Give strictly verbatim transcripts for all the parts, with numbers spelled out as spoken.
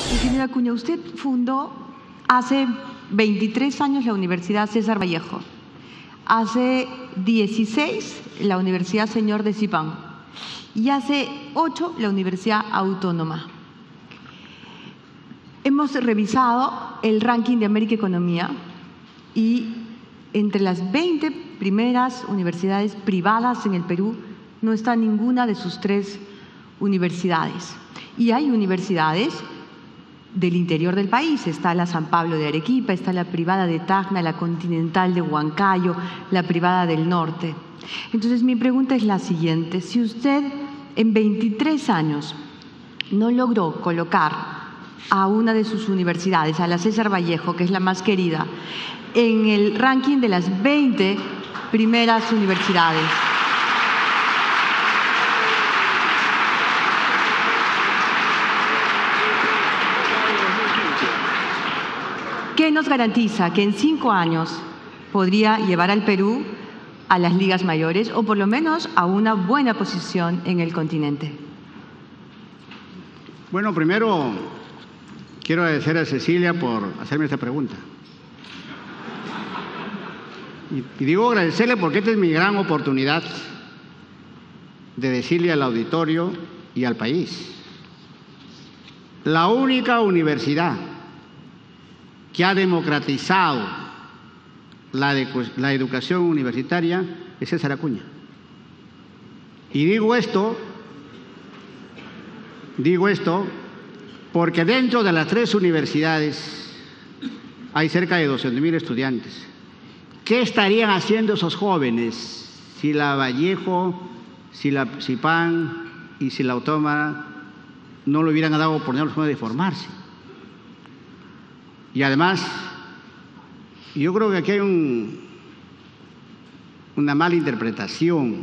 Ingeniera Acuña, usted fundó hace veintitrés años la Universidad César Vallejo, hace dieciséis la Universidad Señor de Zipán y hace ocho la Universidad Autónoma. Hemos revisado el ranking de América Economía y entre las veinte primeras universidades privadas en el Perú no está ninguna de sus tres universidades. Y hay universidades del interior del país, está la San Pablo de Arequipa, está la privada de Tacna, la Continental de Huancayo, la privada del Norte. Entonces mi pregunta es la siguiente: si usted en veintitrés años no logró colocar a una de sus universidades, a la César Vallejo, que es la más querida, en el ranking de las veinte primeras universidades, ¿qué nos garantiza que en cinco años podría llevar al Perú a las ligas mayores o por lo menos a una buena posición en el continente? Bueno, primero quiero agradecer a Cecilia por hacerme esta pregunta. Y, y digo agradecerle porque esta es mi gran oportunidad de decirle al auditorio y al país: la única universidad que ha democratizado la, de, la educación universitaria es César Acuña. Y digo esto, digo esto porque dentro de las tres universidades hay cerca de doscientos mil estudiantes. ¿Qué estarían haciendo esos jóvenes si la Vallejo, si la Zipán y si la Autónoma no le hubieran dado oportunidad de formarse? Y además, yo creo que aquí hay un, una mala interpretación.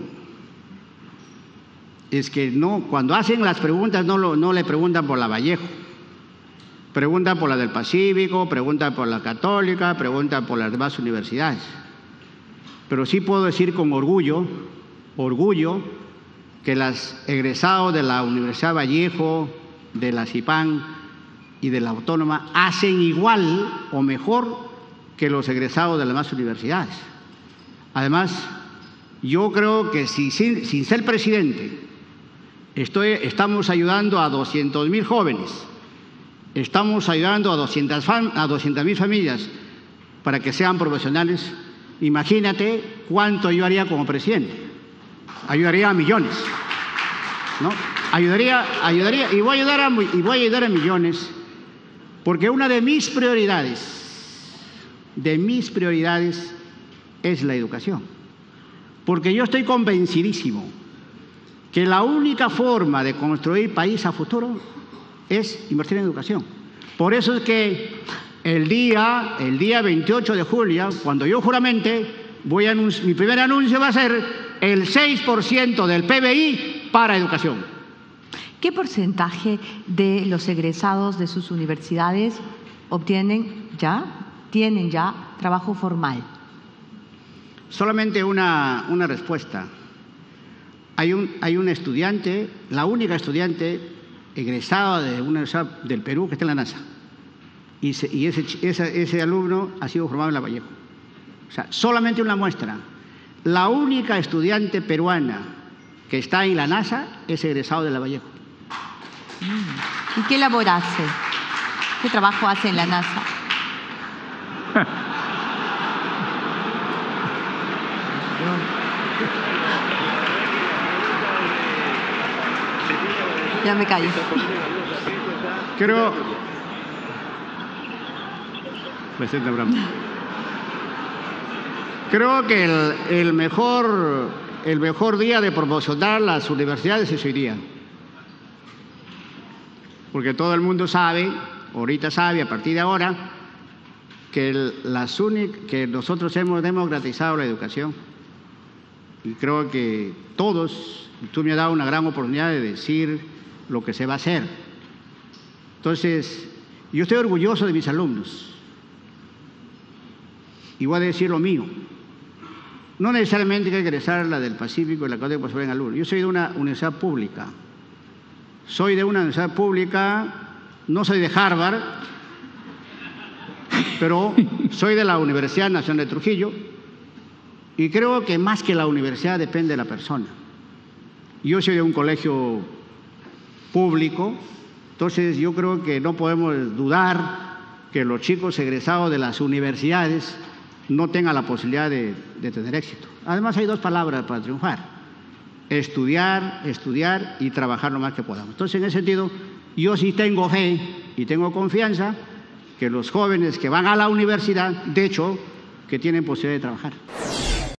Es que no, cuando hacen las preguntas no, lo, no le preguntan por la Vallejo, preguntan por la del Pacífico, preguntan por la Católica, preguntan por las demás universidades. Pero sí puedo decir con orgullo, orgullo, que los egresados de la Universidad Vallejo, de la Zipán y de la Autónoma hacen igual o mejor que los egresados de las demás universidades. Además, yo creo que si, sin, sin ser presidente estoy, estamos ayudando a doscientos mil jóvenes, estamos ayudando a doscientas mil familias para que sean profesionales. Imagínate cuánto yo haría como presidente. Ayudaría a millones, ¿no? Ayudaría, ayudaría y voy a ayudar a, y voy a ayudar a millones. Porque una de mis prioridades, de mis prioridades es la educación. Porque yo estoy convencidísimo que la única forma de construir país a futuro es invertir en educación. Por eso es que el día, el día veintiocho de julio, cuando yo juramente, voy a mi primer anuncio va a ser el seis por ciento del P B I para educación. ¿Qué porcentaje de los egresados de sus universidades obtienen ya, tienen ya trabajo formal? Solamente una, una respuesta. Hay un, hay un estudiante, la única estudiante egresada de una universidad del Perú que está en la NASA. Y, se, y ese, ese, ese alumno ha sido formado en la Vallejo. O sea, solamente una muestra. La única estudiante peruana que está en la NASA es egresado de la Vallejo. ¿Y qué labor hace? ¿Qué trabajo hace en la NASA? Ya me callo. Creo... Presidente Abraham. Creo que el, el, mejor, el mejor día de promocionar las universidades es hoy día. Porque todo el mundo sabe, ahorita sabe, a partir de ahora, que, el, las que nosotros hemos democratizado la educación. Y creo que todos, tú me has dado una gran oportunidad de decir lo que se va a hacer. Entonces, yo estoy orgulloso de mis alumnos. Y voy a decir lo mío. No necesariamente hay que egresar la del Pacífico y la Católica para ser alumno. Yo soy de una universidad pública. Soy de una universidad pública no soy de Harvard, pero soy de la Universidad Nacional de Trujillo y creo que más que la universidad depende de la persona. Yo soy de un colegio público, entonces yo creo que no podemos dudar que los chicos egresados de las universidades no tengan la posibilidad de, de tener éxito. Además hay dos palabras para triunfar: estudiar, estudiar y trabajar lo más que podamos. Entonces, en ese sentido, yo sí tengo fe y tengo confianza que los jóvenes que van a la universidad, de hecho, que tienen posibilidad de trabajar.